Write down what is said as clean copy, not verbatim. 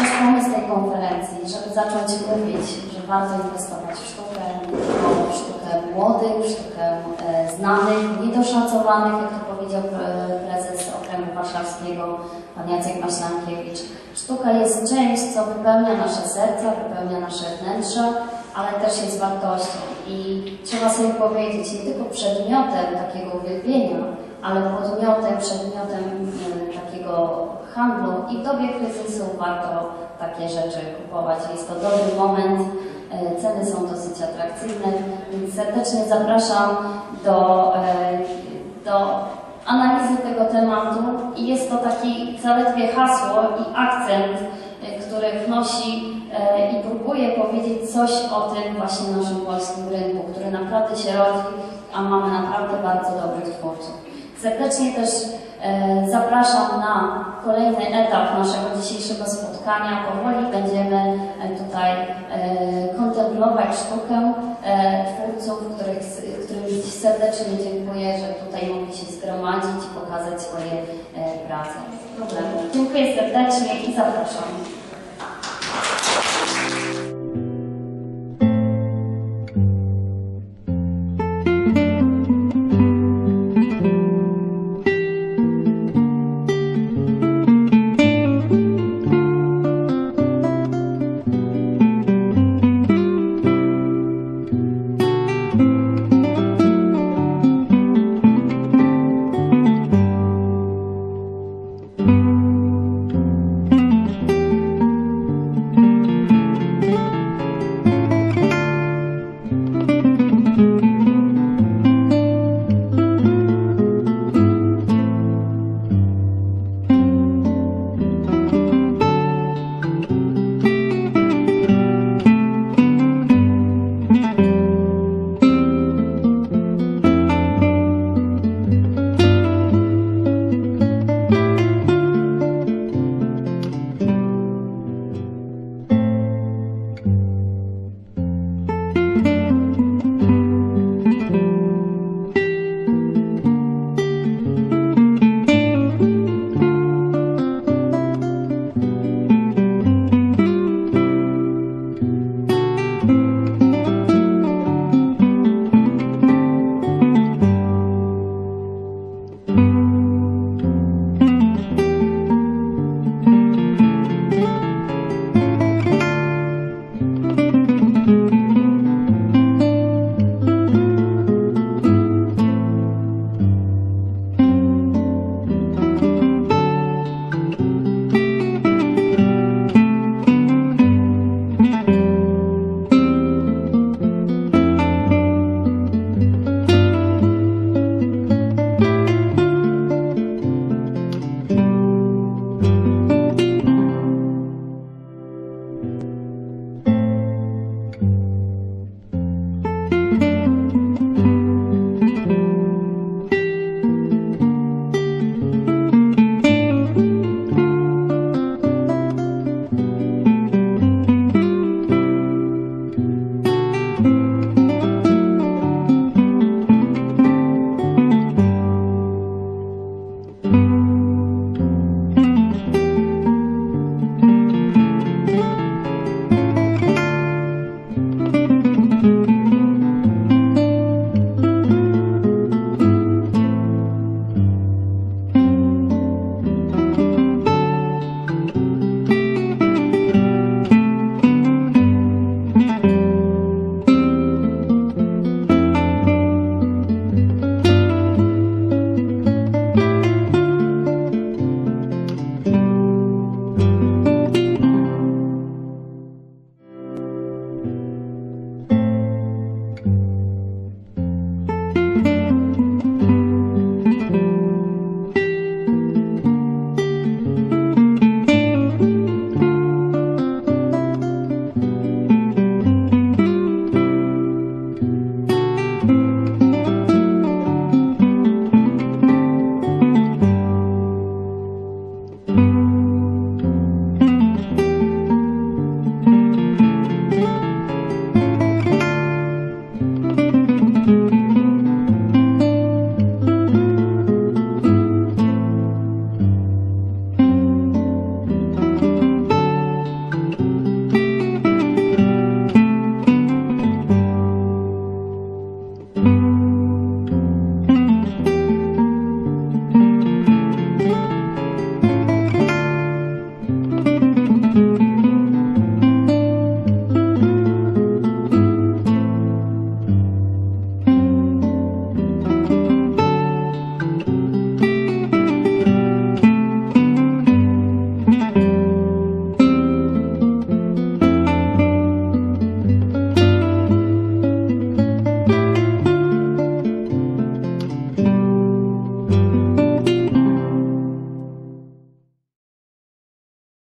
też pomysł tej konferencji, żeby zacząć mówić, że warto inwestować w sztukę, w sztukę młodych, w sztukę znanych, niedoszacowanych, jak to powiedział prezes Okręgu Warszawskiego, pan Jacek Maślankiewicz. Sztuka jest czymś, co wypełnia nasze serca, wypełnia nasze wnętrza, ale też jest wartością. I trzeba sobie powiedzieć, nie tylko przedmiotem takiego uwielbienia, ale podmiotem, przedmiotem takiego handlu i w dobie kryzysu warto takie rzeczy kupować. Jest to dobry moment, ceny są dosyć atrakcyjne, więc serdecznie zapraszam do analizy tego tematu i jest to taki zaledwie hasło i akcent, który wnosi i próbuje powiedzieć coś o tym właśnie naszym polskim rynku, który naprawdę się rodzi, a mamy naprawdę bardzo dobrych twórców. Serdecznie też zapraszam na kolejny etap naszego dzisiejszego spotkania. Powoli będziemy tutaj kontemplować sztukę twórców, którym serdecznie dziękuję, że tutaj mogli się zgromadzić i pokazać swoje prace. Dziękuję serdecznie i zapraszam.